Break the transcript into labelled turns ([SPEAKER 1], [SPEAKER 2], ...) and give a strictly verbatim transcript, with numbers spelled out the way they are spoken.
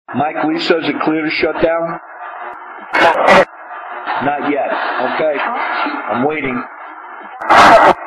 [SPEAKER 1] Mike, Lisa, is it clear to shut down? Not yet. Okay. I'm waiting.